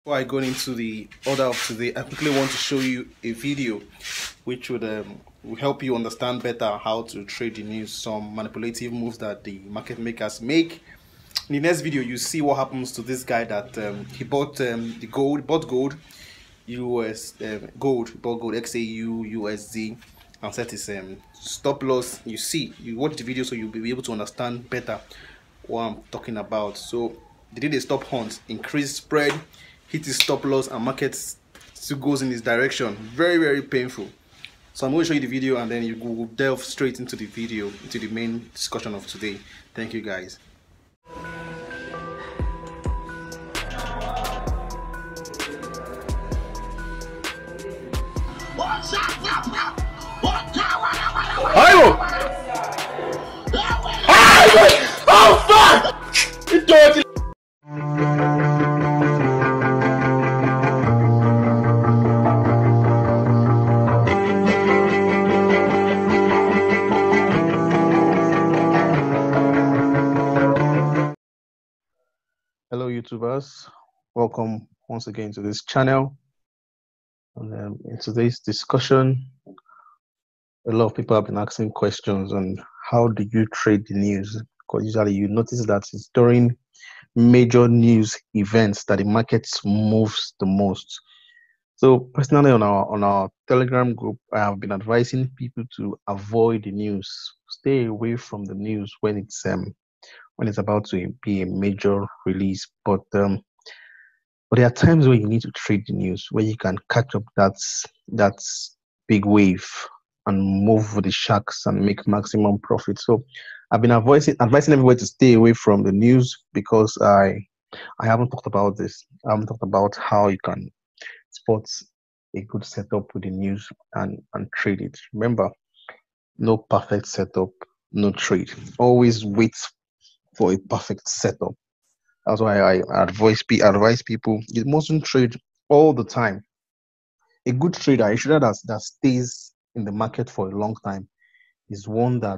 Before I go into the order of today, I quickly want to show you a video which will help you understand better how to trade the news, some manipulative moves that the market makers make. In the next video, you see what happens to this guy that he bought bought gold, bought gold XAU USD, and set his stop loss. You watch the video so you'll be able to understand better what I'm talking about. So they did a stop hunt, increased spread, hit his stop loss, and market still goes in his direction. Very painful. So I'm going to show you the video and then you will delve straight into the video, into the main discussion of today. Thank you guys. Oh fuck! You dirty. Hello YouTubers, welcome once again to this channel. And in today's discussion, a lot of people have been asking questions on how do you trade the news, because usually you notice that it's during major news events that the market moves the most. So personally on our Telegram group, I have been advising people to avoid the news, stay away from the news when it's about to be a major release. But there are times where you need to trade the news, where you can catch up that big wave and move with the sharks and make maximum profit. So I've been advising everybody to stay away from the news, because I haven't talked about this. I haven't talked about how you can spot a good setup with the news and trade it. Remember, no perfect setup, no trade. Always wait for a perfect setup. That's why I advise people you mustn't trade all the time. A good trader, a trader that stays in the market for a long time, is one that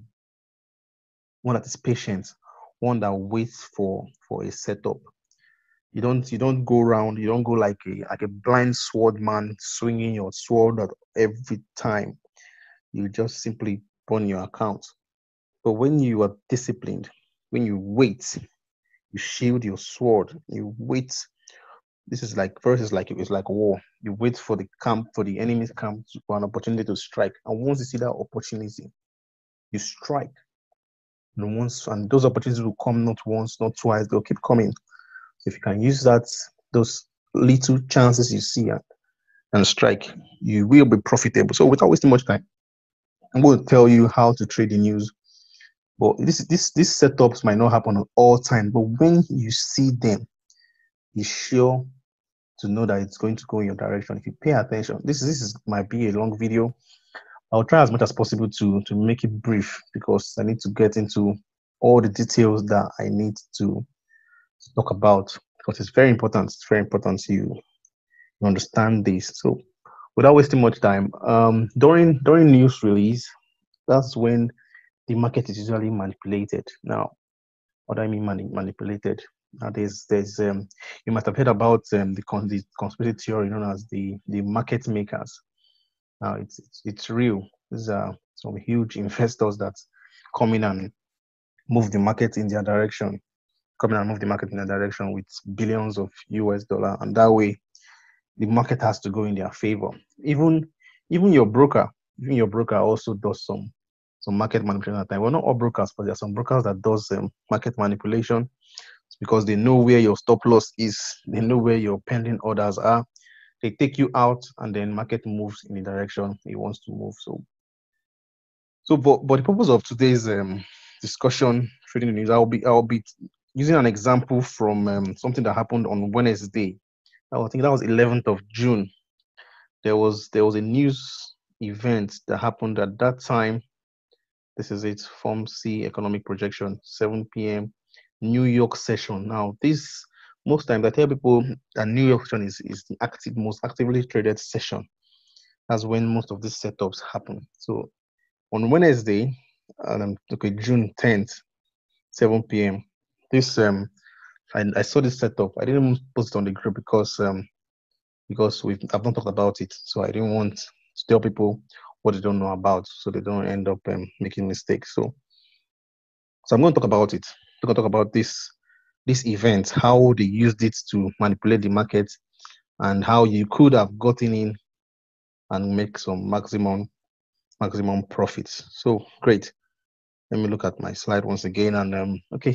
is patient, one that waits for a setup. You don't go around. You don't go like a blind swordman swinging your sword at every time. You just simply burn your account. But when you are disciplined, when you wait, you shield your sword. You wait. This is like it's like war. You wait for the enemy's camp for an opportunity to strike. And once you see that opportunity, you strike. And those opportunities will come not once, not twice. They'll keep coming. So if you can use those little chances you see and strike, you will be profitable. So without wasting much time, I'm going to tell you how to trade the news. But these setups might not happen all time, but when you see them, you're sure to know that it's going to go in your direction if you pay attention. This might be a long video. I'll try as much as possible to make it brief, because I need to get into all the details that I need to talk about, because it's very important. It's very important you understand this. So without wasting much time, during news release, that's when the market is usually manipulated. Now, what do I mean manipulated? Now, there's you might have heard about the conspiracy theory known as the market makers. Now, it's real. These are some huge investors that come in and move the market in their direction. With billions of US dollar, and that way the market has to go in their favor. Even your broker also does some market manipulation at the time. Well, not all brokers, but there are some brokers that does market manipulation. It's because they know where your stop loss is, they know where your pending orders are. They take you out, and then market moves in the direction it wants to move. But the purpose of today's discussion, trading the news, I'll be using an example from something that happened on Wednesday. I think that was 11th of June. There was a news event that happened at that time. This is it, FOMC economic projection, 7 p.m. New York session. Now, most times I tell people that New York session is the most actively traded session. That's when most of these setups happen. So on Wednesday, June 10th, 7 p.m., this I saw this setup. I didn't post it on the group because I've not talked about it, so I didn't want to tell people what they don't know about, so they don't end up making mistakes. So I'm going to talk about it. I'm going to talk about this event, how they used it to manipulate the market, and how you could have gotten in and make some maximum profits. So great. Let me look at my slide once again. And okay,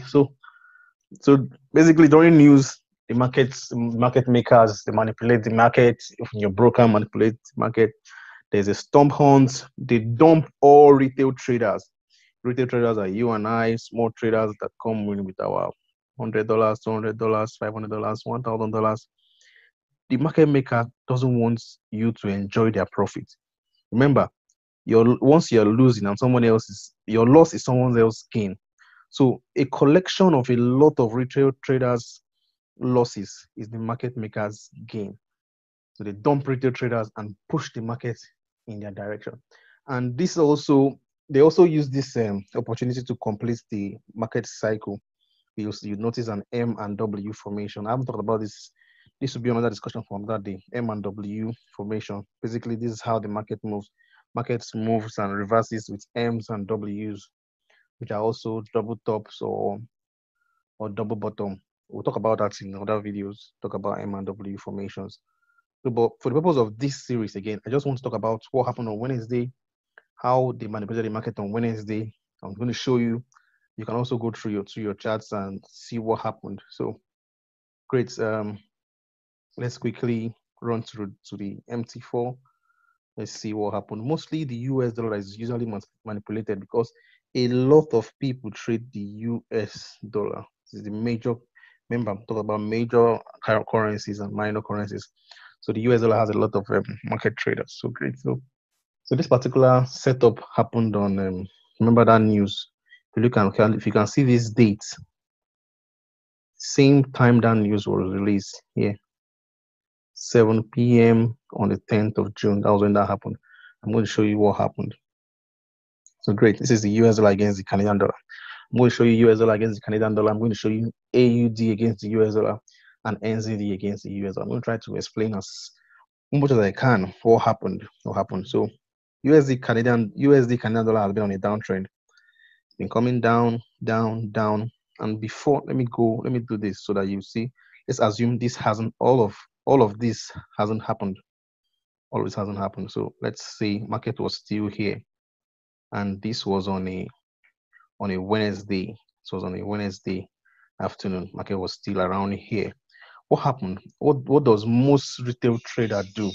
so basically during news, the market makers, they manipulate the market. If your broker manipulate the market, there's a stomp hunt. They dump all retail traders. Retail traders are you and I, small traders that come in with our $100, $200, $500, $1,000. The market maker doesn't want you to enjoy their profit. Remember, once you're losing and your loss is someone else's gain. So a collection of a lot of retail traders' losses is the market maker's gain. So they dump retail traders and push the market in their direction. And they also use this opportunity to complete the market cycle. You notice an M and W formation. I haven't talked about this. This will be another discussion from that day. M and W formation. Basically, this is how the market moves. Markets moves and reverses with M's and W's, which are also double tops or double bottom. We'll talk about that in other videos. Talk about M and W formations. So, but for the purpose of this series, again, I just want to talk about what happened on Wednesday, how they manipulated the market on Wednesday. I'm going to show you. You can also go through your charts and see what happened. So, great. Let's quickly run through to the MT4. Let's see what happened. Mostly the US dollar is usually manipulated because a lot of people trade the US dollar. This is the major. Remember, I'm talking about major currencies and minor currencies. So the US dollar has a lot of market traders. So great. So this particular setup happened on. Remember that news. If you can see this date, same time that news was released here, 7 p.m. on the 10th of June. That was when that happened. I'm going to show you what happened. So great. This is the US dollar against the Canadian dollar. I'm going to show you US dollar against the Canadian dollar. I'm going to show you AUD against the US dollar and NZD against the US dollar. I'm going to try to explain as much as I can what happened. So USD Canadian dollar has been on a downtrend. It's been coming down, down, down. And before, let me do this so that you see. Let's assume this hasn't all of this hasn't happened. All of this hasn't happened. So let's say market was still here. And this was on a Wednesday. So it was on a Wednesday afternoon. Market was still around here. What happened? What does most retail trader do?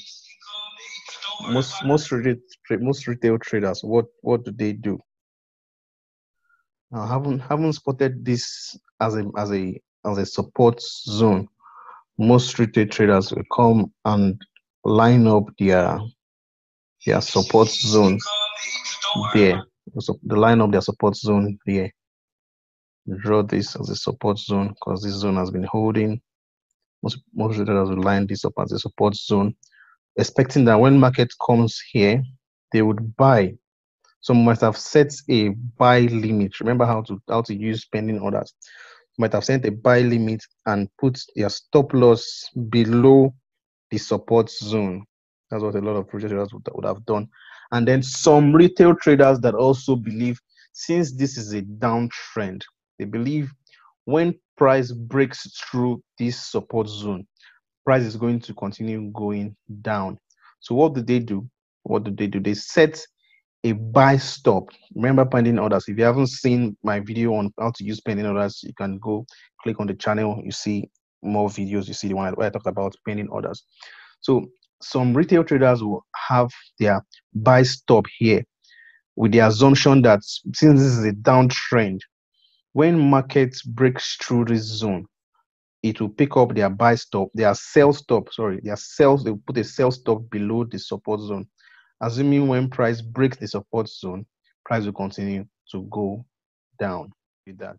Most retail traders, what do they do? Now, haven't spotted this as a support zone. Most retail traders will come and line up their support zone there. So they line up their support zone there. Draw this as a support zone because this zone has been holding. Most traders will line this up as a support zone, expecting that when market comes here, they would buy. Some might have set a buy limit. Remember how to use pending orders. Might have set a buy limit and put their stop loss below the support zone. That's what a lot of retail traders would have done. And then some retail traders that also believe, since this is a downtrend, they believe when price breaks through this support zone, price is going to continue going down. So what do they do? They set a buy stop. Remember pending orders. If you haven't seen my video on how to use pending orders, you can go click on the channel. You see more videos. You see the one where I talked about pending orders. So some retail traders will have their buy stop here with the assumption that since this is a downtrend, when market breaks through this zone, it will pick up their buy stop, their sell stop, they will put a sell stop below the support zone. Assuming when price breaks the support zone, price will continue to go down with that.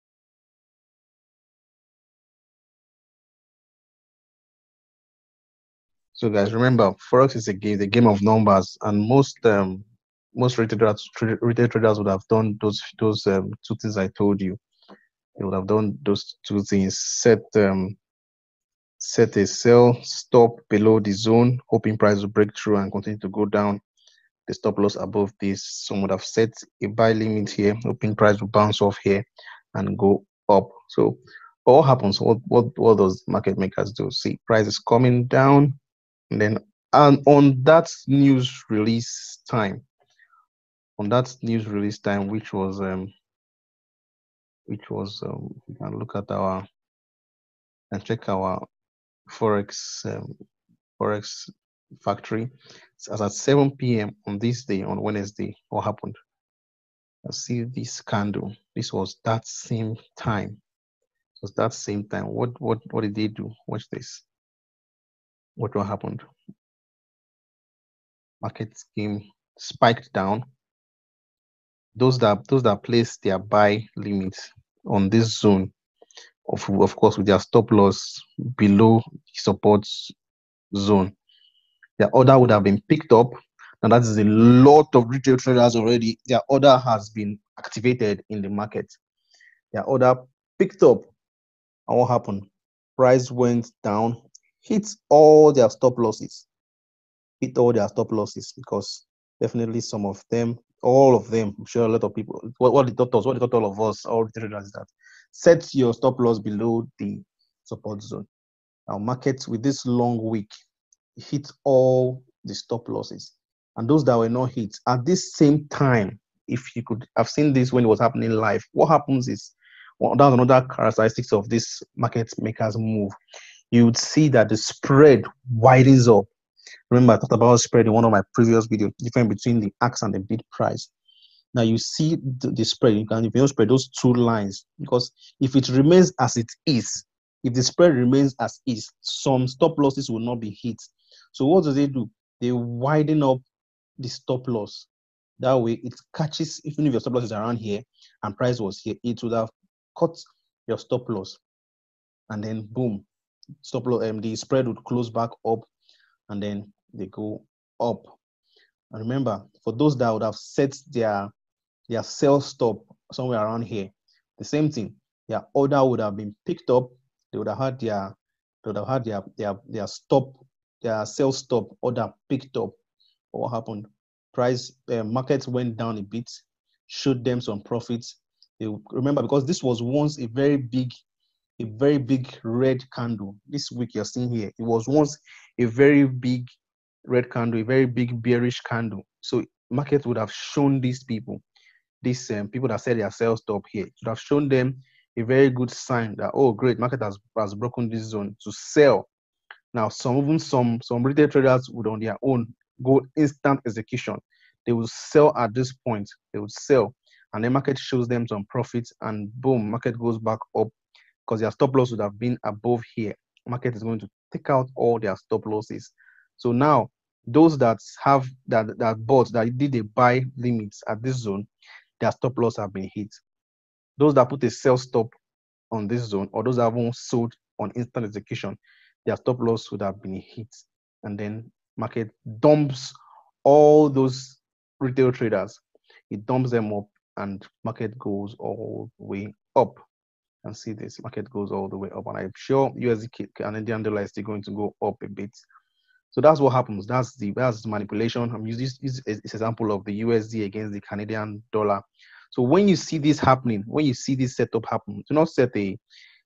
So guys, remember, Forex is a game of numbers, and most retail traders would have done those two things I told you. They would have done those two things. Set a sell stop below the zone, hoping price will break through and continue to go down. The stop loss above this. Some would have set a buy limit here, hoping price will bounce off here and go up. So what happens? What does market makers do? See, price is coming down, and then and on that news release time, we can look at our and check our forex forex factory. As at 7 p.m. on this day, on Wednesday, what happened? I see this candle. This was that same time. It was that same time. What did they do? Watch this. What happened? Market came spiked down. Those that placed their buy limits on this zone, of course with their stop loss below the support zone, their order would have been picked up. And that is a lot of retail traders already. Their order has been activated in the market. Their order picked up. And what happened? Price went down, hit all their stop losses. Because definitely some of them, all of them, I'm sure a lot of people, what they taught all of us, all the traders, is that set your stop loss below the support zone. Now, markets with this long week hit all the stop losses, and those that were not hit at this same time. If you could have seen this when it was happening live, what happens is, well, that's another characteristics of this market makers move. You would see that the spread widens up. Remember, I talked about spread in one of my previous videos, difference between the ask and the bid price. Now you see the spread. You can, if you don't spread those two lines, because if it remains as it is, if the spread remains as is, some stop losses will not be hit. So what do? They widen up the stop loss. That way it catches, even if your stop loss is around here and price was here, it would have cut your stop loss. And then boom, stop loss, the spread would close back up, and then they go up. And remember, for those that would have set their sell stop somewhere around here, the same thing, their order would have been picked up. They would have had their stop, their sell stop order picked up. But what happened? Price markets went down a bit, showed them some profits. They remember, because this was once a very big red candle. This week you're seeing here, it was once a very big red candle, a very big bearish candle. So market would have shown these people, people that said their sell stop here, it would have shown them a very good sign that, oh great, market has broken this zone to sell. Now some retail traders would on their own go instant execution. They will sell at this point. They would sell, and the market shows them some profits, and boom, market goes back up, because their stop loss would have been above here. Market is going to take out all their stop losses. So now those that have that did a buy limits at this zone, their stop loss have been hit. Those that put a sell stop on this zone, or those that haven't sold on instant execution, their stop loss would have been hit. And then market dumps all those retail traders. It dumps them up, and market goes all the way up. And see this, market goes all the way up, and I'm sure USD Canadian dollar is still going to go up a bit. So that's what happens. That's the manipulation. I'm using this example of the USD against the Canadian dollar. So when you see this happening, when you see this setup happen, do not set I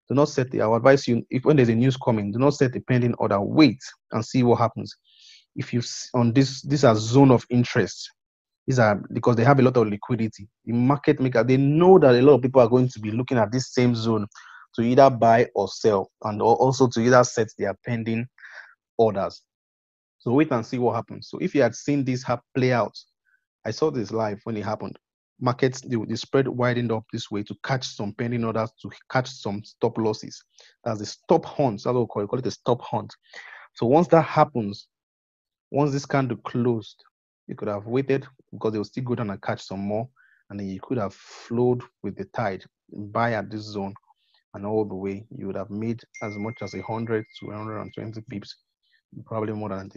will advise you, if when there's a news coming, do not set a pending order. Wait and see what happens. If you on these are zone of interest. These are because they have a lot of liquidity. The market maker, they know that a lot of people are going to be looking at this same zone to either buy or sell, and also to either set their pending orders. So wait and see what happens. So if you had seen this play out, I saw this live when it happened. Markets, the spread widened up this way to catch some pending orders, to catch some stop losses. That's the stop hunt. That's what we call it a stop hunt. So once that happens, once this candle closed, you could have waited, because they will still go down and catch some more, and then you could have flowed with the tide, buy at this zone, and all the way you would have made as much as 100 to 120 pips, probably more than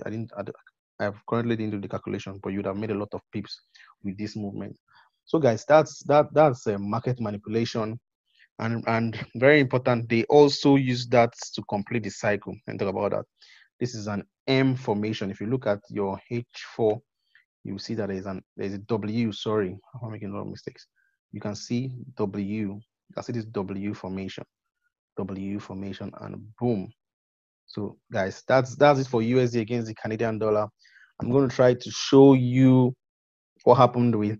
I currently didn't do the calculation, but you would have made a lot of pips with this movement. So guys, that's market manipulation, And very important, they also use that to complete the cycle and talk about that. This is an M formation. If you look at your H4, you see that there's a W. Sorry, I'm making a lot of mistakes. You can see W. You can see this W formation, and boom. So guys, that's it for USD against the Canadian dollar. I'm going to try to show you what happened with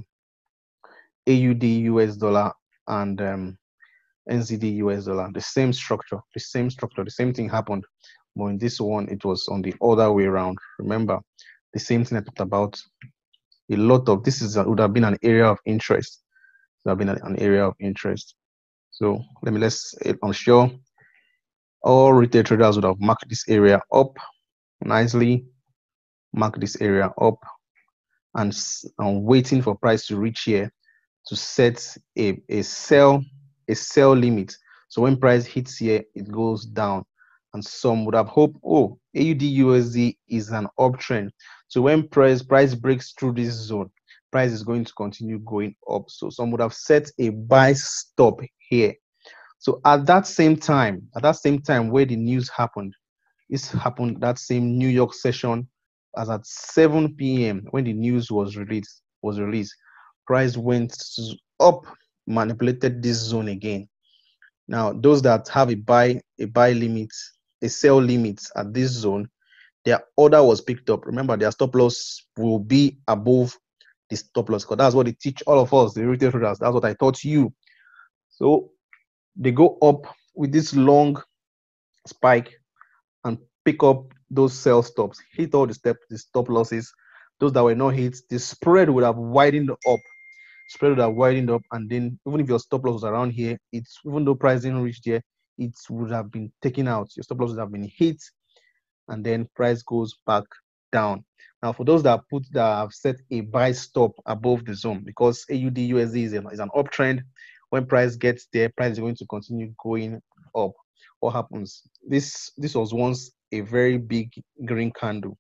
AUD US dollar and NZD US dollar. The same structure, the same thing happened. But in this one, it was on the other way around. Remember, the same thing I talked about. A lot of this would have been an area of interest. Would have been an area of interest. So I'm sure all retail traders would have marked this area up nicely, mark this area up, and waiting for price to reach here to set a sell limit. So when price hits here, it goes down. And some would have hoped, oh, AUD USD is an uptrend. So when price breaks through this zone, price is going to continue going up. So some would have set a buy stop here. So at that same time where the news happened, this happened that same New York session, as at 7 p.m. when the news was released, price went up, manipulated this zone again. Now, those that have a buy limit, a sell limit at this zone, their order was picked up. Remember, their stop loss will be above the stop loss, because that's what they teach all of us, the retail traders. That's what I taught you. So they go up with this long spike and pick up those sell stops, hit all the stop losses. Those that were not hit, the spread would have widened up. And then even if your stop loss was around here, it's even though price didn't reach there, it would have been taken out. Your stop loss would have been hit, and then price goes back down. Now, for those that have set a buy stop above the zone, because AUD USD is an uptrend, when price gets there, price is going to continue going up. What happens? This was once a very big green candle.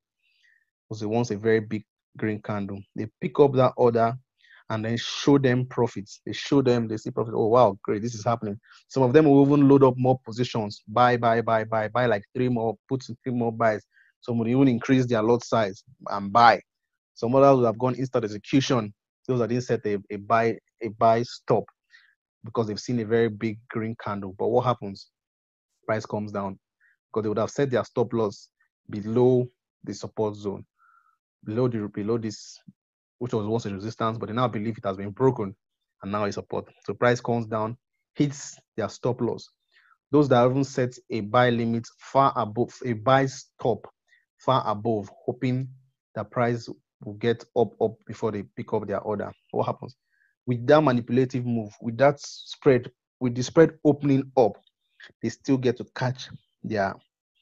They pick up that order and then show them profits. They see profit. Oh wow, great, this is happening. Some of them will even load up more positions, buy like 3 more, put 3 more buys. Some will even increase their lot size and buy. Some others will have gone instant execution. Those that didn't set a buy stop because they've seen a very big green candle. But what happens? Price comes down because they would have set their stop loss below the support zone, below this, which was once a resistance, but they now believe it has been broken and now it's support. So price comes down, hits their stop loss. Those that haven't set a buy limit far above, a buy stop far above, hoping that price will get up before they pick up their order. What happens? With that manipulative move, with that spread, with the spread opening up, they still get to catch their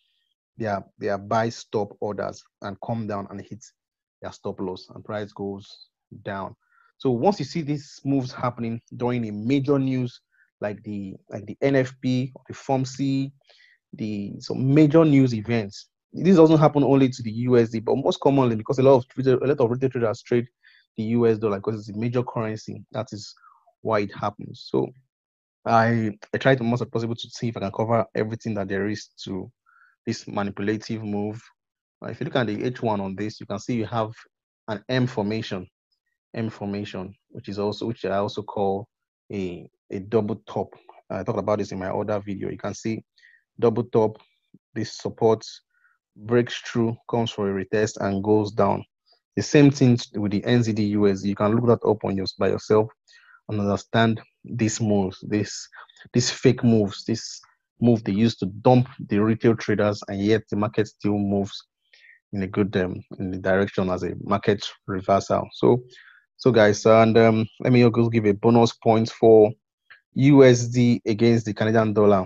buy stop orders and come down and hit their stop loss, and price goes down. So once you see these moves happening during a major news like the NFP, the FOMC, some major news events, this doesn't happen only to the USD, but most commonly because a lot of retail traders trade the US dollar because it's a major currency. That is why it happens. So I try to most as possible to see if I can cover everything that there is to this manipulative move. If you look at the H1 on this, you can see you have an M formation, which I also call a double top. I talked about this in my other video. You can see double top, this support breaks through, comes for a retest and goes down. The same thing with the NZD USD. You can look that up by yourself and understand these moves, these fake moves, this move they use to dump the retail traders, and yet the market still moves in a good in the direction as a market reversal. So guys, and let me also give a bonus point for USD against the Canadian dollar.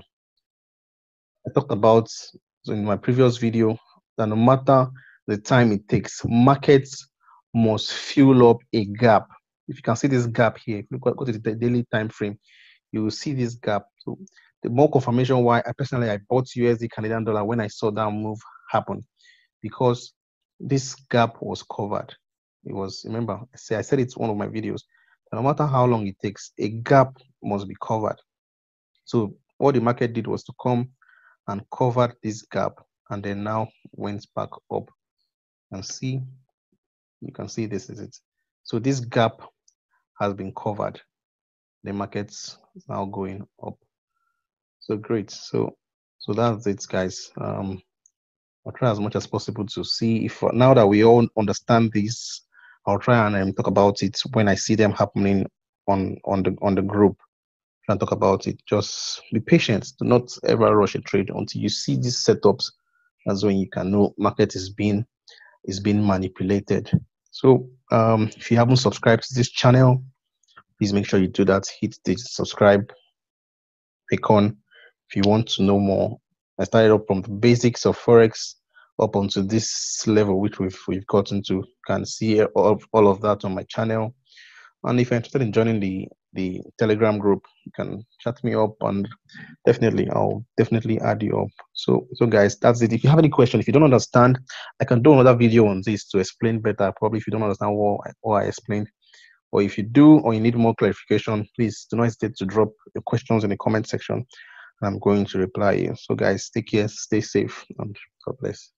I talked about in my previous video that no matter the time it takes, markets must fuel up a gap. If you can see this gap here, if you go to the daily time frame, you will see this gap. So the more confirmation why I bought USD Canadian dollar when I saw that move happen, because this gap was covered. It was, remember, I said it's one of my videos. No matter how long it takes, a gap must be covered. So what the market did was to come and cover this gap, and then now went back up. And see, you can see this is it. So this gap has been covered. The market's now going up. So great. So that's it, guys. I'll try as much as possible to see if now that we all understand this, I'll try and talk about it when I see them happening on the group. Try and talk about it. Just be patient. Do not ever rush a trade until you see these setups. That's when you can know market is being manipulated. So if you haven't subscribed to this channel, please make sure you do that. Hit the subscribe icon if you want to know more. I started up from the basics of forex up onto this level, which we've gotten to. You can see all of that on my channel. And if you're interested in joining the Telegram group, you can chat me up, and I'll definitely add you up. So guys, that's it. If you have any question, if you don't understand, I can do another video on this to explain better. Probably if you don't understand what I explained, or if you do, or you need more clarification, please do not hesitate to drop your questions in the comment section. I'm going to reply you. So guys, take care, stay safe, and God bless.